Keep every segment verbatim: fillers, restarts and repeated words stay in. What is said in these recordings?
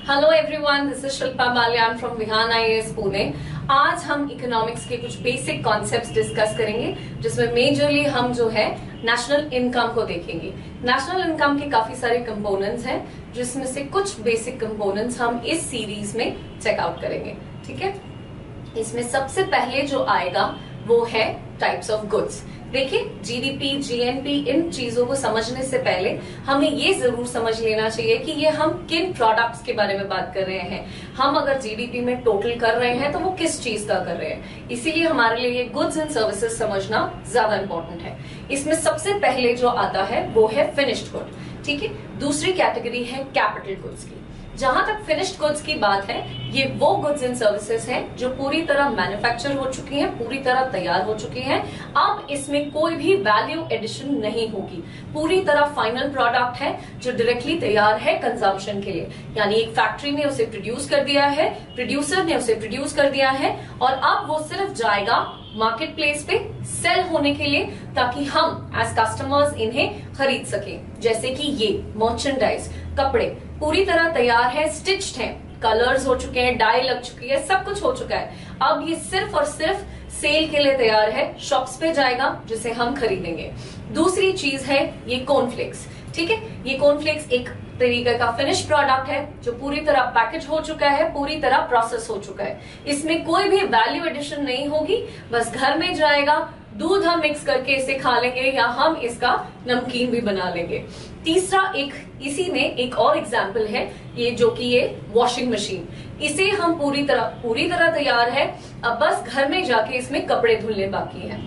Hello everyone, this is Shilpa Baliyan from Vihan IAS Pune. आज हम economics के कुछ बेसिक कॉन्सेप्ट्स डिस्कस करेंगे, जिसमें मेजरली हम जो है नेशनल इनकम को देखेंगे। नेशनल इनकम के काफी सारे कंपोनेंट्स हैं, जिसमें से कुछ बेसिक कंपोनेंट्स हम इस सीरीज में चेकआउट करेंगे। ठीक है, इसमें सबसे पहले जो आएगा वो है टाइप्स ऑफ गुड्स। देखिए, जीडीपी, जीएनपी, इन चीजों को समझने से पहले हमें ये जरूर समझ लेना चाहिए कि ये हम किन प्रोडक्ट्स के बारे में बात कर रहे हैं। हम अगर जीडीपी में टोटल कर रहे हैं तो वो किस चीज का कर रहे हैं, इसीलिए हमारे लिए ये गुड्स एंड सर्विसेज समझना ज्यादा इंपॉर्टेंट है। इसमें सबसे पहले जो आता है वो है फिनिश्ड गुड। ठीक है, दूसरी कैटेगरी है कैपिटल गुड्स की। जहां तक फिनिश्ड गुड्स की बात है, ये वो गुड्स एंड सर्विसेज हैं जो पूरी तरह मैन्युफैक्चर हो चुकी हैं, पूरी तरह तैयार हो चुकी हैं। अब इसमें कोई भी वैल्यू एडिशन नहीं होगी, पूरी तरह फाइनल प्रोडक्ट है जो डायरेक्टली तैयार है कंजम्पशन के लिए। यानी एक फैक्ट्री ने उसे प्रोड्यूस कर दिया है, प्रोड्यूसर ने उसे प्रोड्यूस कर दिया है, और अब वो सिर्फ जाएगा मार्केट प्लेस पे सेल होने के लिए, ताकि हम एज कस्टमर्स इन्हें खरीद सकें। जैसे कि ये मर्चेंडाइज, कपड़े पूरी तरह तैयार है, स्टिच्ड हैं, कलर्स हो चुके हैं, डाई लग चुकी है, सब कुछ हो चुका है। अब ये सिर्फ और सिर्फ सेल के लिए तैयार है, शॉप्स पे जाएगा जिसे हम खरीदेंगे। दूसरी चीज है ये कॉर्नफ्लेक्स। ठीक है, ये कॉर्नफ्लेक्स एक तरीके का फिनिश प्रोडक्ट है जो पूरी तरह पैकेज हो चुका है, पूरी तरह प्रोसेस हो चुका है। इसमें कोई भी वैल्यू एडिशन नहीं होगी, बस घर में जाएगा, दूध हम मिक्स करके इसे खा लेंगे या हम इसका नमकीन भी बना लेंगे। तीसरा एक इसी में एक और एग्जाम्पल है ये, जो कि ये वॉशिंग मशीन। इसे हम पूरी तरह पूरी तरह तैयार है, अब बस घर में जाके इसमें कपड़े धुलने बाकी है।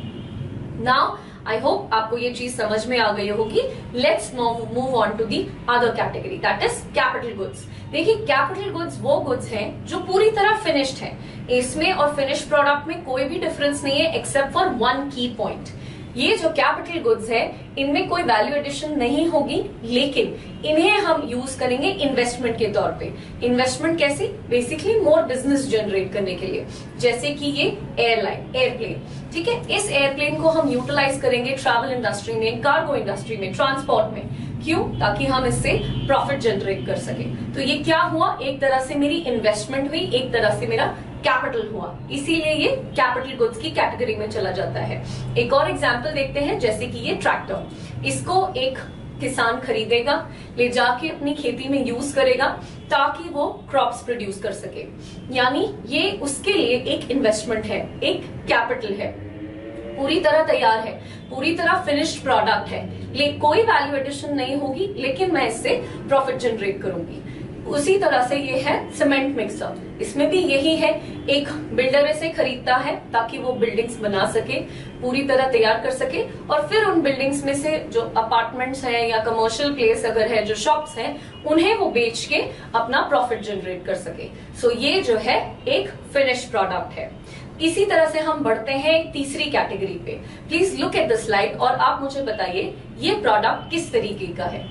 नाउ आई होप आपको ये चीज समझ में आ गई होगी। Let's move on to the other category, that is capital goods. देखिए, कैपिटल गुड्स वो गुड्स हैं जो पूरी तरह फिनिश्ड हैं। इसमें और फिनिश प्रोडक्ट में कोई भी डिफरेंस नहीं है एक्सेप्ट फॉर वन की पॉइंट। ये जो कैपिटल गुड्स है, इनमें कोई वैल्यू एडिशन नहीं होगी, लेकिन इन्हें हम यूज करेंगे इन्वेस्टमेंट के तौर पे। इन्वेस्टमेंट कैसे? बेसिकली मोर बिजनेस जनरेट करने के लिए। जैसे कि ये एयरलाइन, एयरप्लेन। ठीक है, इस एयरप्लेन को हम यूटिलाइज करेंगे ट्रैवल इंडस्ट्री में, कार्गो इंडस्ट्री में, ट्रांसपोर्ट में। क्यों? ताकि हम इससे प्रॉफिट जनरेट कर सके। तो ये क्या हुआ? एक तरह से मेरी इन्वेस्टमेंट हुई, एक तरह से मेरा कैपिटल हुआ, इसीलिए ये कैपिटल गुड्स की कैटेगरी में चला जाता है। एक और एग्जांपल देखते हैं, जैसे कि ये ट्रैक्टर। इसको एक किसान खरीदेगा, ले जाके अपनी खेती में यूज करेगा ताकि वो क्रॉप्स प्रोड्यूस कर सके। यानी ये उसके लिए एक इन्वेस्टमेंट है, एक कैपिटल है, पूरी तरह तैयार है, पूरी तरह फिनिश्ड प्रोडक्ट है, लेकिन कोई वैल्यू एडिशन नहीं होगी, लेकिन मैं इससे प्रॉफिट जनरेट करूंगी। उसी तरह से ये है सीमेंट मिक्सर। इसमें भी यही है, एक बिल्डर इसे खरीदता है ताकि वो बिल्डिंग्स बना सके, पूरी तरह तैयार कर सके, और फिर उन बिल्डिंग्स में से जो अपार्टमेंट्स हैं या कमर्शियल प्लेस अगर है, जो शॉप्स हैं, उन्हें वो बेच के अपना प्रॉफिट जनरेट कर सके। सो ये जो है एक फिनिश प्रोडक्ट है। इसी तरह से हम बढ़ते हैं तीसरी कैटेगरी पे। Please look at the slide और आप मुझे बताइए ये प्रोडक्ट किस तरीके का है।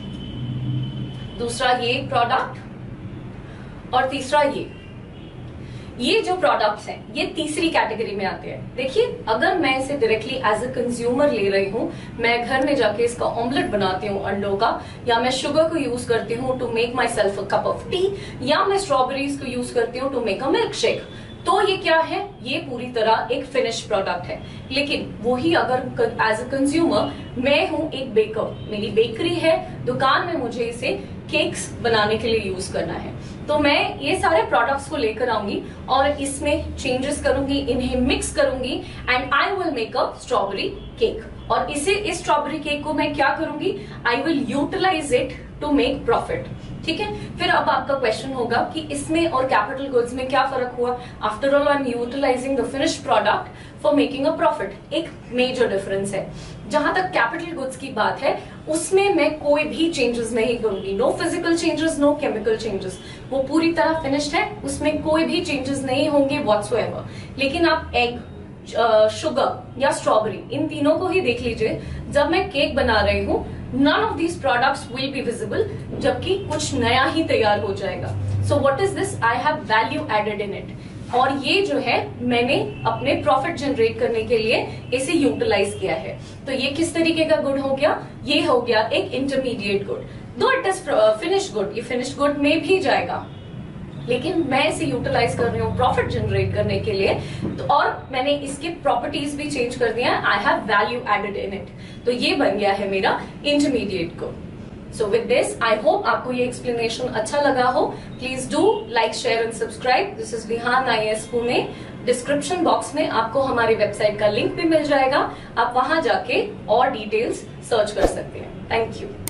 दूसरा ये प्रोडक्ट, और तीसरा ये ये जो प्रोडक्ट्स हैं ये तीसरी कैटेगरी में आते हैं। देखिए, अगर मैं इसे डायरेक्टली एज अ कंज्यूमर ले रही हूँ, मैं घर में जाके इसका ऑमलेट बनाती हूँ अंडों का, या मैं शुगर को यूज करती हूँ to make myself a cup of tea, या मैं स्ट्रॉबेरीज को यूज करती हूँ to make a milkshake, तो ये क्या है? ये पूरी तरह एक फिनिश प्रोडक्ट है। लेकिन वही अगर एज अ कंज्यूमर मैं हूं एक बेकर, मेरी बेकरी है, दुकान में मुझे इसे केक्स बनाने के लिए यूज करना है, तो मैं ये सारे प्रोडक्ट्स को लेकर आऊंगी और इसमें चेंजेस करूंगी, इन्हें मिक्स करूंगी, and I will make a strawberry cake. और इसे इस स्ट्रॉबेरी केक को मैं क्या करूंगी? I will utilize it to make profit. ठीक है, फिर अब आपका क्वेश्चन होगा कि इसमें और कैपिटल गुड्स में क्या फर्क हुआ? After all I am utilizing the finished product for making a profit. एक मेजर डिफरेंस है। जहां तक कैपिटल गुड्स की बात है, उसमें मैं कोई भी चेंजेस नहीं करूंगी, no physical changes, no chemical changes, वो पूरी तरह फिनिश्ड है, उसमें कोई भी चेंजेस नहीं होंगे व्हाटसोएवर। लेकिन आप एग, शुगर या स्ट्रॉबेरी, इन तीनों को ही देख लीजिए, जब मैं केक बना रही हूँ, none of these products will be visible, जबकि कुछ नया ही तैयार हो जाएगा। So what is this? I have value added in it. और ये जो है मैंने अपने प्रॉफिट जनरेट करने के लिए इसे यूटिलाइज किया है। तो ये किस तरीके का गुड हो गया? ये हो गया एक इंटरमीडिएट गुड। दो इट इज फिनिश गुड, ये फिनिश गुड में भी जाएगा, लेकिन मैं इसे यूटिलाइज कर रही हूँ प्रॉफिट जनरेट करने के लिए, तो और मैंने इसके प्रॉपर्टीज भी चेंज कर दिया है, I have value added in it, तो ये बन गया है मेरा intermediate good. So with this I hope आपको ये एक्सप्लेनेशन अच्छा लगा हो। Please do like, share and subscribe. This is Vihan I A S Pune. Description box में आपको हमारी वेबसाइट का लिंक भी मिल जाएगा, आप वहां जाके और डिटेल्स सर्च कर सकते हैं। Thank you.